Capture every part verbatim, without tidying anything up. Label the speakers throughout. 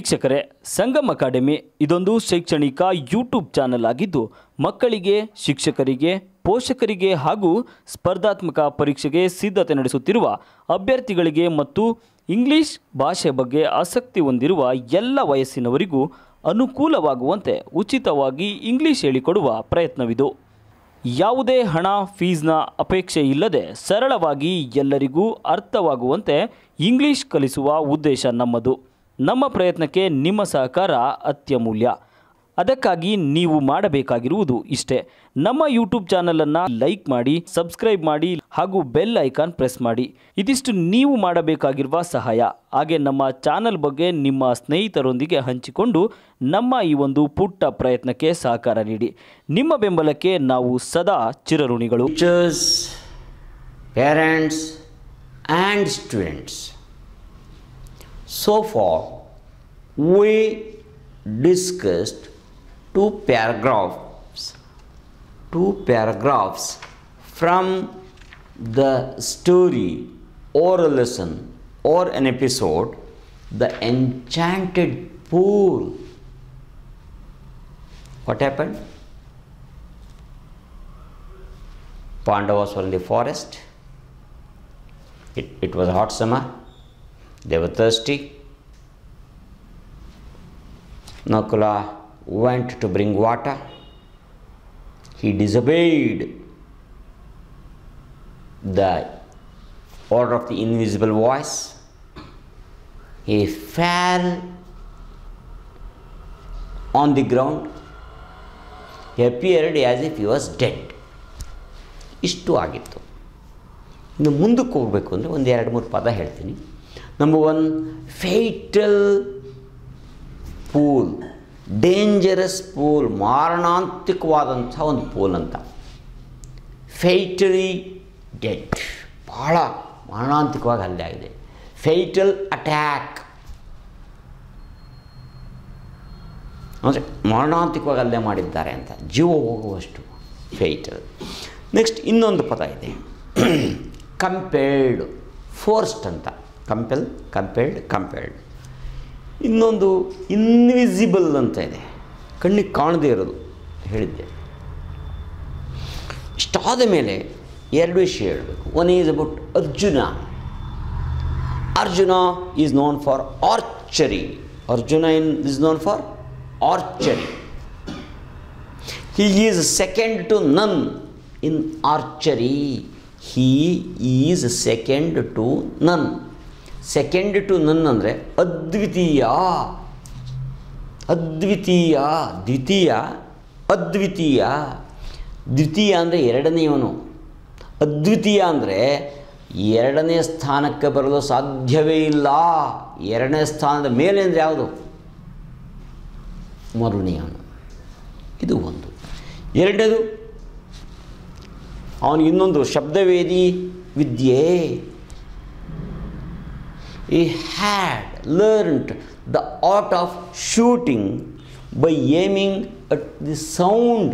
Speaker 1: ವೀಕ್ಷಕರೇ, ಸಂಗಮ್ ಅಕಾಡೆಮಿ ಇದೊಂದು ಶೈಕ್ಷಣಿಕ ಯೂಟ್ಯೂಬ್ ಚಾನಲ್ ಆಗಿದ್ದು ಮಕ್ಕಳಿಗೆ, ಶಿಕ್ಷಕರಿಗೆ, ಪೋಷಕರಿಗೆ ಹಾಗೂ ಸ್ಪರ್ಧಾತ್ಮಕ ಪರೀಕ್ಷೆಗೆ ಸಿದ್ಧತೆ ನಡೆಸುತ್ತಿರುವ ಅಭ್ಯರ್ಥಿಗಳಿಗೆ ಮತ್ತು ಇಂಗ್ಲಿಷ್ ಭಾಷೆ ಬಗ್ಗೆ ಆಸಕ್ತಿ ಹೊಂದಿರುವ ಎಲ್ಲ ವಯಸ್ಸಿನವರಿಗೂ ಅನುಕೂಲವಾಗುವಂತೆ ಉಚಿತವಾಗಿ ಇಂಗ್ಲಿಷ್ ಹೇಳಿಕೊಡುವ ಪ್ರಯತ್ನವಿದು. ಯಾವುದೇ ಹಣ ಫೀಸ್ನ ಅಪೇಕ್ಷೆ ಇಲ್ಲದೆ ಸರಳವಾಗಿ ಎಲ್ಲರಿಗೂ ಅರ್ಥವಾಗುವಂತೆ ಇಂಗ್ಲಿಷ್ ಕಲಿಸುವ ಉದ್ದೇಶ ನಮ್ಮದು. ನಮ್ಮ ಪ್ರಯತ್ನಕ್ಕೆ ನಿಮ್ಮ ಸಹಕಾರ ಅತ್ಯಮೂಲ್ಯ. ಅದಕ್ಕಾಗಿ ನೀವು ಮಾಡಬೇಕಾಗಿರುವುದು ಇಷ್ಟೇ: ನಮ್ಮ ಯೂಟ್ಯೂಬ್ ಚಾನಲನ್ನು ಲೈಕ್ ಮಾಡಿ, ಸಬ್ಸ್ಕ್ರೈಬ್ ಮಾಡಿ ಹಾಗೂ ಬೆಲ್ ಐಕಾನ್ ಪ್ರೆಸ್ ಮಾಡಿ. ಇದಿಷ್ಟು ನೀವು ಮಾಡಬೇಕಾಗಿರುವ ಸಹಾಯ. ಹಾಗೆ ನಮ್ಮ ಚಾನಲ್ ಬಗ್ಗೆ ನಿಮ್ಮ ಸ್ನೇಹಿತರೊಂದಿಗೆ ಹಂಚಿಕೊಂಡು ನಮ್ಮ ಈ ಒಂದು ಪುಟ್ಟ ಪ್ರಯತ್ನಕ್ಕೆ ಸಹಕಾರ ನೀಡಿ. ನಿಮ್ಮ ಬೆಂಬಲಕ್ಕೆ ನಾವು ಸದಾ ಚಿರಋಣಿಗಳು.
Speaker 2: Teachers, parents and students. So far we discussed two paragraphs two paragraphs from the story or a lesson or an episode, The Enchanted Pool. What happened? Pandavas were in the forest. It, it was a hot summer. They were thirsty. Nakula went to bring water. He disobeyed the order of the invisible voice. He fell on the ground. He appeared as if he was dead. ಇಷ್ಟು ಆಗಿತ್ತು. ಇನ್ನು ಮುಂದಕ್ಕೆ ಹೋಗಬೇಕು ಅಂದರೆ ಒಂದು ಎರಡು ಮೂರು ಪದ ಹೇಳ್ತೀನಿ. Number one, fatal pool, dangerous pool, ಮಾರಣಾಂತಿಕವಾದಂಥ ಒಂದು ಪೂಲ್ ಅಂತ. ಫೇಟಲಿ ಡೆಡ್, ಭಾಳ ಮಾರಣಾಂತಿಕವಾಗಿ ಹಲ್ಲೆ ಆಗಿದೆ. ಫೇಟಲ್ ಅಟ್ಯಾಕ್ ಅಂದರೆ ಮಾರಣಾಂತಿಕವಾಗಿ ಹಲ್ಲೆ ಮಾಡಿದ್ದಾರೆ ಅಂತ, ಜೀವ ಹೋಗುವಷ್ಟು ಫೇಟಲ್. ನೆಕ್ಸ್ಟ್ ಇನ್ನೊಂದು ಪದ ಇದೆ, ಕಂಪೆಲ್ಡ್, ಫೋರ್ಸ್ಡ್ ಅಂತ. Compel, compelled, compelled. ಇನ್ನೊಂದು ಇನ್ವಿಸಿಬಲ್ ಅಂತ ಇದೆ, ಕಣ್ಣಿಗೆ ಕಾಣದೇ ಇರೋದು ಹೇಳಿದ್ದೆ. ಇಷ್ಟಾದ ಮೇಲೆ ಎರಡು ವಿಷಯ ಹೇಳಬೇಕು. One is about Arjuna. Arjuna is known for archery. Arjuna in is known for archery. He is second to none in archery. He is second to none. Second to none ಅಂದರೆ ಅದ್ವಿತೀಯ. ಅದ್ವಿತೀಯ, ದ್ವಿತೀಯ, ಅದ್ವಿತೀಯ. ದ್ವಿತೀಯ ಅಂದರೆ ಎರಡನೆಯವನು. ಅದ್ವಿತೀಯ ಅಂದರೆ ಎರಡನೇ ಸ್ಥಾನಕ್ಕೆ ಬರಲು ಸಾಧ್ಯವೇ ಇಲ್ಲ. ಎರಡನೇ ಸ್ಥಾನದ ಮೇಲೆ ಅಂದರೆ ಯಾವುದು? ಮೊದಲನೆಯವನು. ಇದು ಒಂದು. ಎರಡನೇದು, ಅವನಿಗೆ ಇನ್ನೊಂದು ಶಬ್ದವೇದಿ ವಿದ್ಯೆ. He had learnt the art of shooting by aiming at the sound.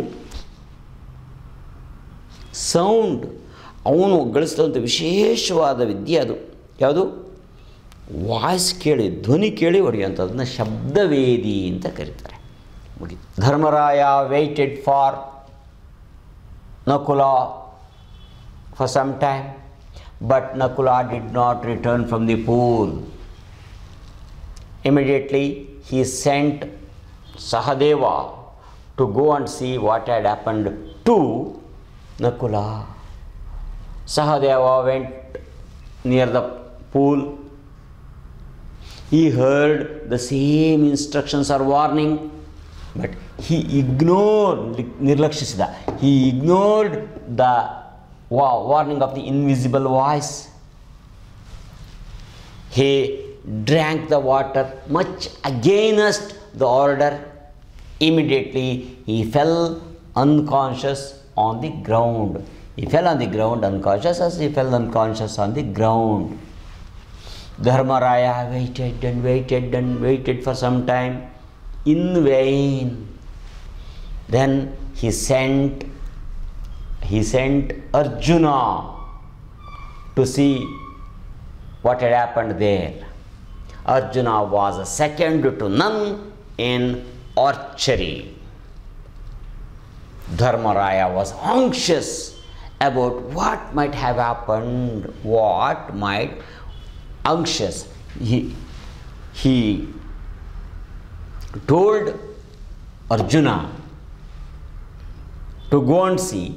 Speaker 2: Sound. ಅವನು ಗಳಿಸಿದಂಥ ವಿಶೇಷವಾದ ವಿದ್ಯೆ ಅದು. ಯಾವುದು? ವಾಯ್ಸ್ ಕೇಳಿ, ಧ್ವನಿ ಕೇಳಿ ಹೊಡೆಯುವಂಥದ್ದನ್ನ ಶಬ್ದವೇದಿ ಅಂತ ಕರೀತಾರೆ. ಮುಗಿ. Dharmaraya waited for Nakula for some time. But Nakula did not return from the pool. Immediately he sent Sahadeva to go and see what had happened to Nakula. Sahadeva went near the pool. He heard the same instructions or warning, but he ignored, nirlakshishida. He ignored the Wow, warning of the invisible voice. He drank the water much against the order. Immediately he fell unconscious on the ground. He fell on the ground unconscious as he fell unconscious on the ground. Dharmaraya waited and waited and waited for some time in vain. Then he sent He sent Arjuna to see what had happened there. Arjuna was second to none in archery. Dharmaraya was anxious about what might have happened, what might, anxious. He, he told Arjuna to go and see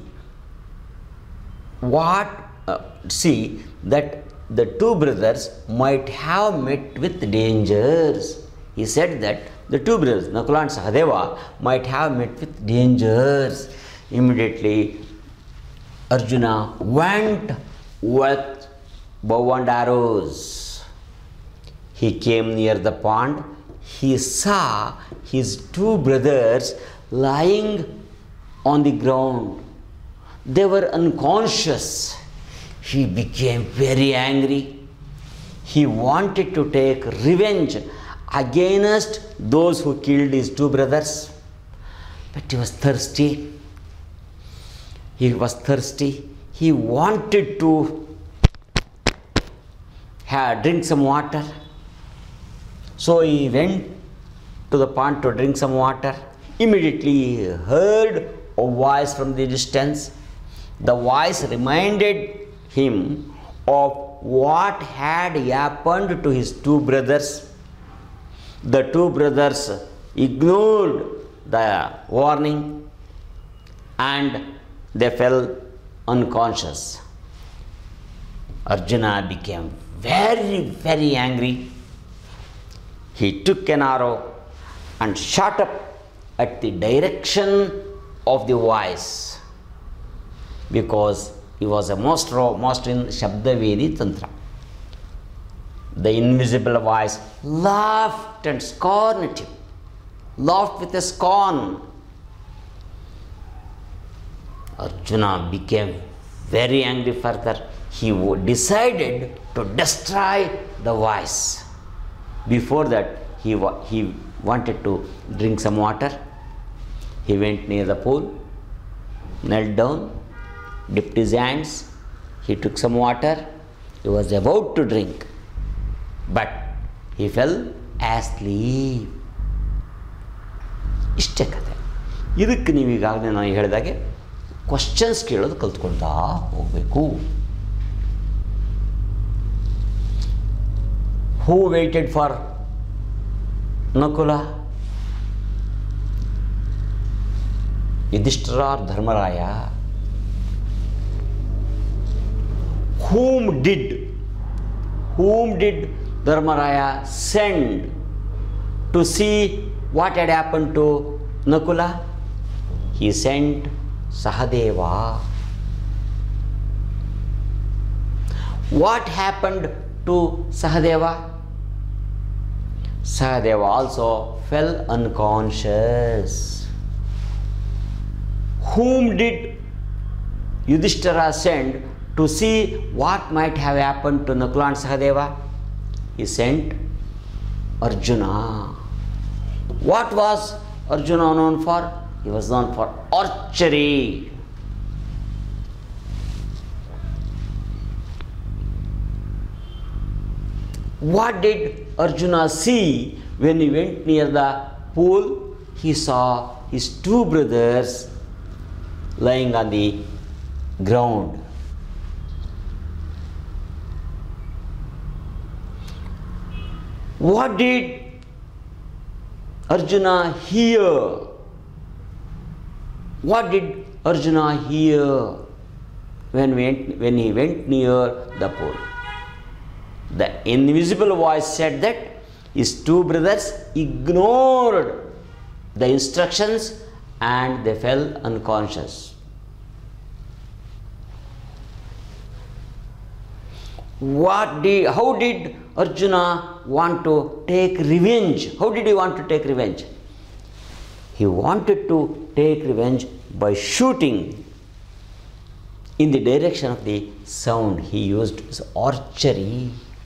Speaker 2: what, uh, see that the two brothers might have met with dangers. He said that the two brothers, Nakula and Sahadeva, might have met with dangers. Immediately, Arjuna went with bow and arrows. He came near the pond. He saw his two brothers lying on the ground. They were unconscious. He became very angry. He wanted to take revenge against those who killed his two brothers. But he was thirsty. He was thirsty. He wanted to have, drink some water. So he went to the pond to drink some water. Immediately he heard a voice from the distance. The voice reminded him of what had happened to his two brothers. The two brothers ignored the warning and they fell unconscious. Arjuna became very, very angry. He took an arrow and shot up at the direction of the voice, because he was a master, master in Shabdavedi Tantra. The invisible voice laughed and scorned at him, laughed with a scorn. Arjuna became very angry further. He decided to destroy the voice. Before that, he, wa he wanted to drink some water. He went near the pool, knelt down, dipped his hands. He took some water. He was about to drink, but he fell asleep. ಇಷ್ಟೇ ಕಥೆ. ಇದಕ್ಕೆ ನೀವು ಈಗಾಗಲೇ ನಾನು ಹೇಳಿದಾಗೆ questions ಕೇಳೋದು ಕಲ್ತ್ಕೊಳ್ತಾ ಹೋಗಬೇಕು. Who waited for Nakula? Yudhishthira or Dharmaraya? Whom did, whom did Dharmaraya send to see what had happened to Nakula? He sent Sahadeva. What happened to Sahadeva? Sahadeva also fell unconscious. Whom did Yudhishthira send to see what might have happened to Nakula and Sahadeva? He sent Arjuna. What was Arjuna known for? He was known for archery. What did Arjuna see when he went near the pool? He saw his two brothers lying on the ground. What did Arjuna hear? What did Arjuna hear when, went, when he went near the pool? The invisible voice said that his two brothers ignored the instructions and they fell unconscious. What did, how did Arjuna want to take revenge? How did he want to take revenge? He wanted to take revenge by shooting in the direction of the sound. He used his archery.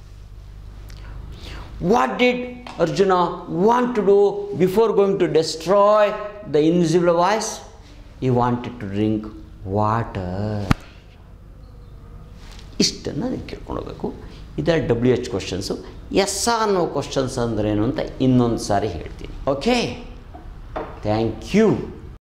Speaker 2: What did Arjuna want to do before going to destroy the invisible voice? He wanted to drink water. ಇಷ್ಟನ್ನು ನೀವು ಕೇಳ್ಕೊಂಡು ಹೋಗಬೇಕು. ಇದರ W H questions. Yes or no questions ಅಂದ್ರೇನು ಅಂತ ಇನ್ನೊಂದು ಸಾರಿ ಹೇಳ್ತೀನಿ. Okay, thank you.